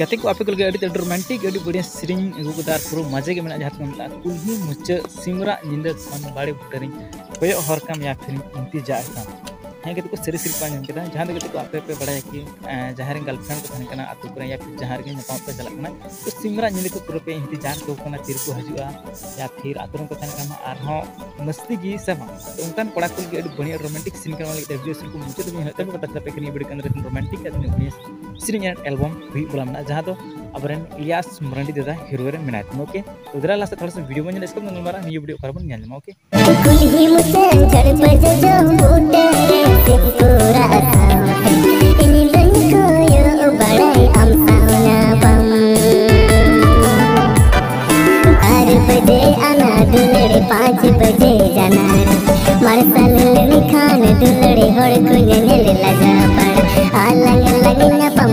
गाते को आपे को रोमांटिक बढ़िया सेरिंग अगुदार पूरा मजे के मेना जहाँ को मतलब कुल्ही मुचा सिमरा निंदा खन बाड़े बुटरिंग कोई हर काम या फिर इंतजार का हैं को सेरी सेरी पान के जहाँ को आपे पे बड़ा कि जहाँ गर्लफ्रेंड को थाने कना आतु या फिर जहाँ रे नपाम पे चलना तो सिमरा निंदा को पूरा पे इंतजार को कना तीर को हजुआ या फिर आतु को थाने कना आरहों मस्ती की सब तो उनकान कोड़ा को बढ़िया रोमांटिक सीन करने वाले वीडियो सीन को मुझे तो नहीं होता पता चला पे कि वीडियो के अंदर रोमांटिक बढ़िया सीन एल्बम हुई बोला मना जहाँ तो अबरन इलियास मरांडी दादा हीरो रे मेना ओके तो उधर लास्ट थोड़ा सा वीडियो में इसको नलमारा न्यू वीडियो करबन ᱧᱮᱞ ᱧᱟᱢᱟ ओके कुल्ही मुझे झड़ बज जो बूटे से पूरा इन दिन को यो बड़ाई हम सावना बम 4 बजे आना दुलड़े 5 बजे जाना मरसल लिखान दुलड़े होड़ को ᱧᱮᱞ लगा पर आलंग लगना